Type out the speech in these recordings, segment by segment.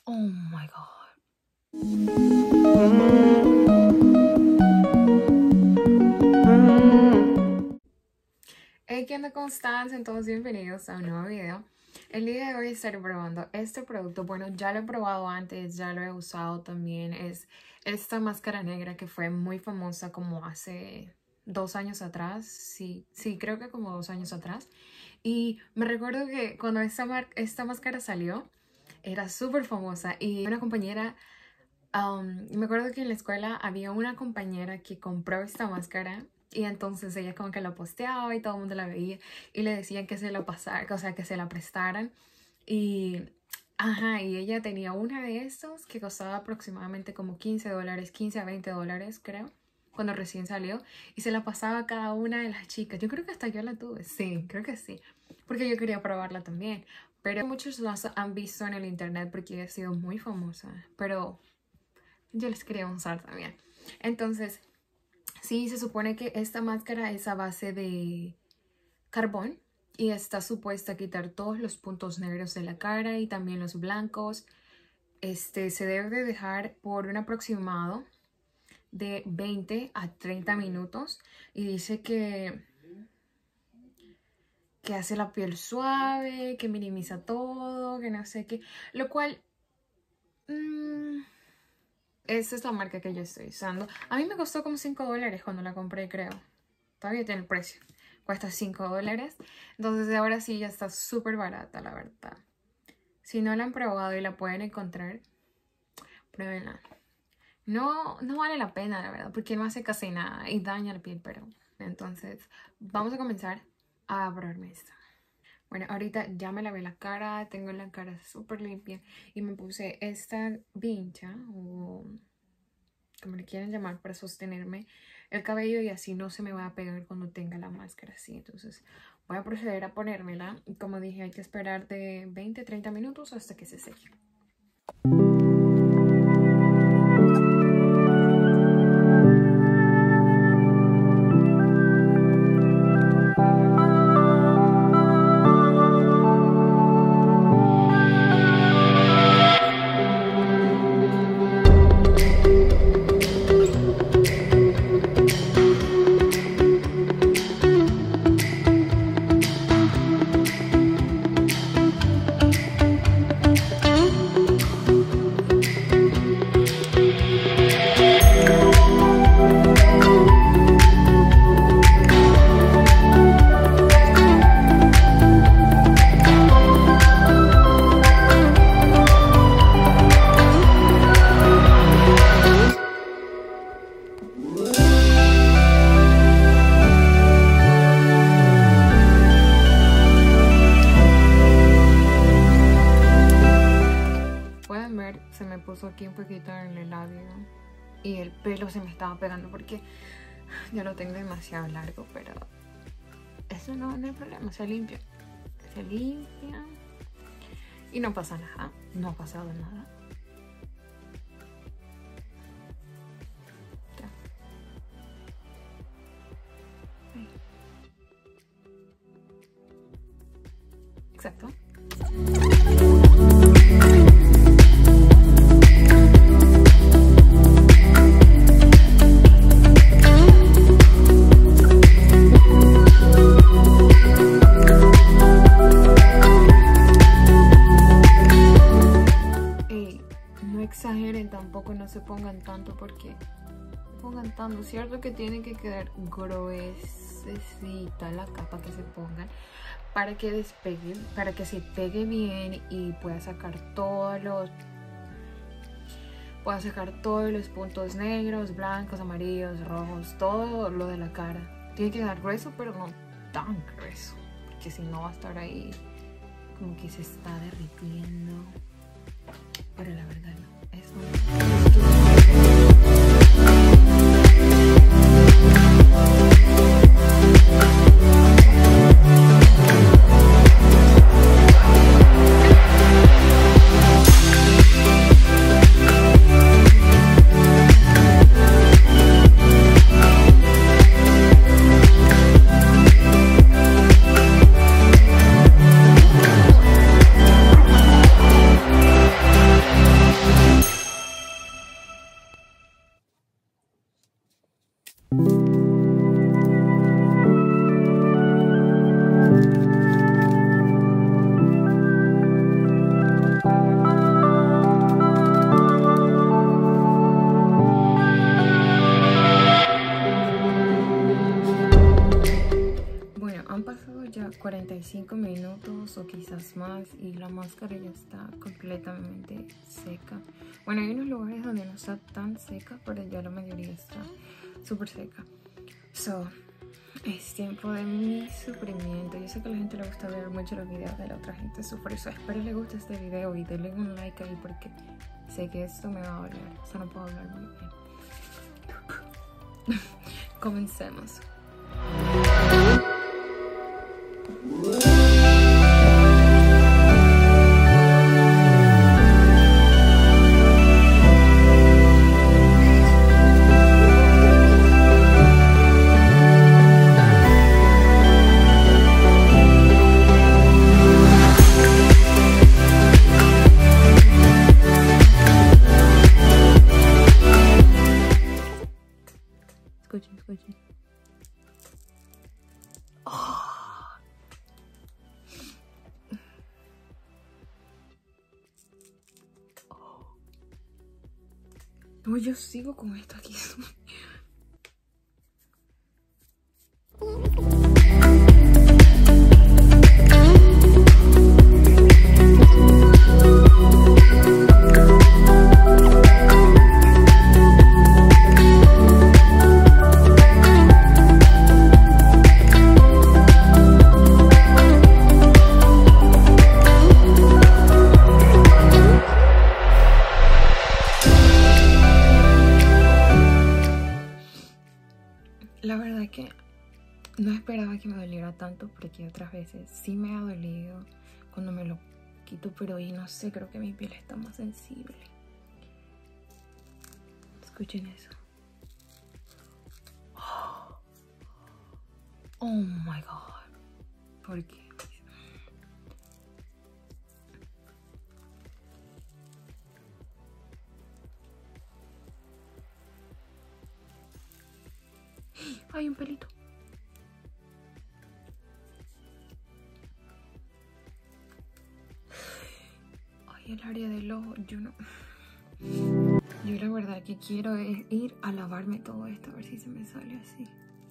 Oh my god. Hey, ¿qué onda? ¿Cómo están? Entonces, bienvenidos a un nuevo video. El día de hoy estaré probando este producto. Bueno, ya lo he probado antes, ya lo he usado también. Es esta máscara negra que fue muy famosa como hace 2 años atrás. Sí, creo que como 2 años atrás. Y me recuerdo que cuando esta máscara salió, era súper famosa. Y una compañera, me acuerdo que en la escuela había una compañera que compró esta máscara. Y entonces ella como que la posteaba y todo el mundo la veía y le decían que se la pasara, o sea, que se la prestaran. Y, y ella tenía una de estos que costaba aproximadamente como $15, 15 a $20 creo, cuando recién salió. Y se la pasaba a cada una de las chicas. Yo creo que hasta yo la tuve, sí, creo que sí. Porque yo quería probarla también. Pero muchos la han visto en el internet porque ha sido muy famosa. Pero yo les quería usar también. Entonces, sí, se supone que esta máscara es a base de carbón y está supuesta a quitar todos los puntos negros de la cara y también los blancos. Se debe de dejar por un aproximado de 20 a 30 minutos y dice que hace la piel suave, que minimiza todo, que no sé qué, lo cual... esta es la marca que yo estoy usando. A mí me costó como $5 cuando la compré, creo. Todavía tiene el precio. Cuesta $5. Entonces ahora sí ya está súper barata, la verdad. Si no la han probado y la pueden encontrar, pruébenla. No vale la pena, la verdad, porque no hace casi nada y daña la piel, pero... Entonces, vamos a comenzar a probarme esta. Bueno, ahorita ya me lavé la cara, tengo la cara súper limpia y me puse esta vincha o como le quieran llamar para sostenerme el cabello y así no se me va a pegar cuando tenga la máscara así. Entonces voy a proceder a ponérmela y como dije hay que esperar de 20 a 30 minutos hasta que se seque. Se me puso aquí un poquito en el labio y el pelo se me estaba pegando porque ya lo tengo demasiado largo, pero eso no hay problema, se limpia y no pasa nada, no ha pasado nada. Ya. Exacto. Exageren tampoco, no se pongan tanto porque pongan tanto, cierto que tiene que quedar gruesecita la capa que se pongan para que despegue, para que se pegue bien y pueda sacar todos los puntos negros, blancos, amarillos, rojos, todo lo de la cara. Tiene que quedar grueso, pero no tan grueso, porque si no va a estar ahí como que se está derritiendo. Pero la verdad no, es muy... minutos o quizás más y la máscara ya está completamente seca. Bueno, hay unos lugares donde no está tan seca, pero ya la mayoría está súper seca. So, es tiempo de mi sufrimiento. Yo sé que a la gente le gusta ver mucho los videos de la otra gente sufrir. So, espero les guste este video y denle un like ahí porque sé que esto me va a doler. O sea, no puedo hablar muy bien. Comencemos. Escuchen. Oh. Oh. No, yo sigo con esto aquí. La verdad que no esperaba que me doliera tanto porque otras veces sí me ha dolido cuando me lo quito, pero hoy no sé, creo que mi piel está más sensible. Escuchen eso. Oh my god. ¿Por qué? Hay un pelito. Ay, el área del ojo, yo no. Yo la verdad que quiero es ir a lavarme todo esto, a ver si se me sale así.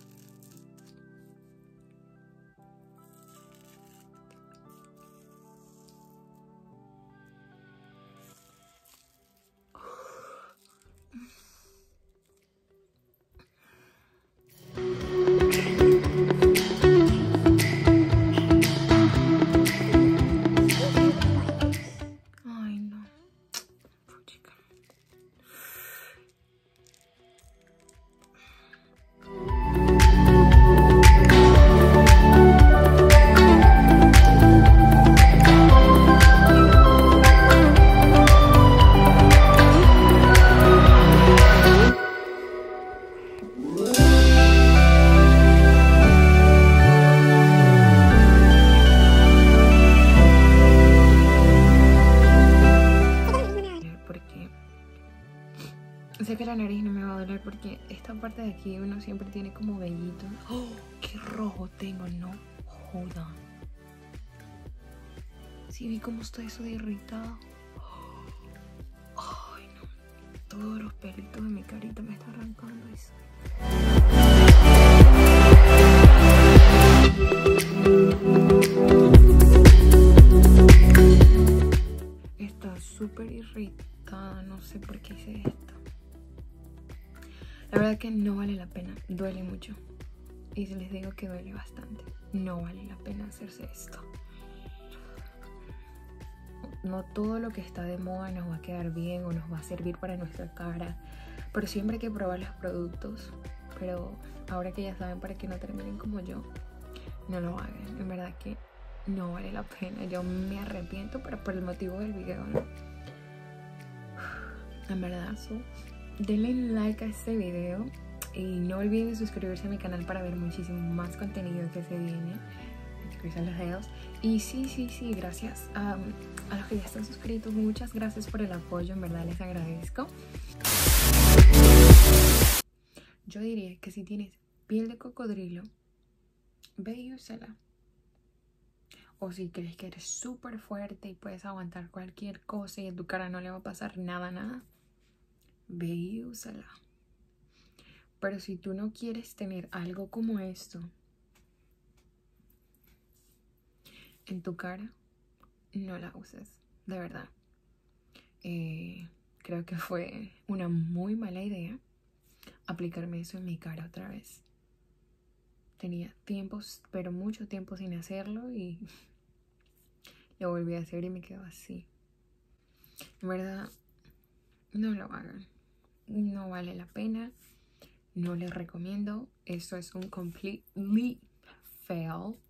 Sé que la nariz no me va a doler porque esta parte de aquí uno siempre tiene como vellitos. ¡Oh! ¡Qué rojo tengo! No jodan. ¿Sí vi cómo está eso de irritado? Ay, no. Todos los pelitos de mi carita me están arrancando eso. Está súper irritada. No sé por qué hice esto. La verdad que no vale la pena, duele mucho. Y si les digo que duele bastante, no vale la pena hacerse esto. No todo lo que está de moda nos va a quedar bien o nos va a servir para nuestra cara. Pero siempre hay que probar los productos. Pero ahora que ya saben, para que no terminen como yo, no lo hagan. En verdad que no vale la pena. Yo me arrepiento, pero por el motivo del video, ¿no? En verdad, denle like a este video y no olviden suscribirse a mi canal para ver muchísimo más contenido que se viene. Cruzan los dedos. Y sí, gracias a los que ya están suscritos. Muchas gracias por el apoyo, en verdad les agradezco. Yo diría que si tienes piel de cocodrilo, ve y úsala. O si crees que eres súper fuerte y puedes aguantar cualquier cosa y en tu cara no le va a pasar nada, ve y úsala. Pero si tú no quieres tener algo como esto, en tu cara, no la uses, de verdad. Creo que fue una muy mala idea aplicarme eso en mi cara otra vez. Tenía tiempos, pero mucho tiempo sin hacerlo y lo volví a hacer y me quedó así. En verdad, no lo hagan. No vale la pena. No les recomiendo. Esto es un completely fail.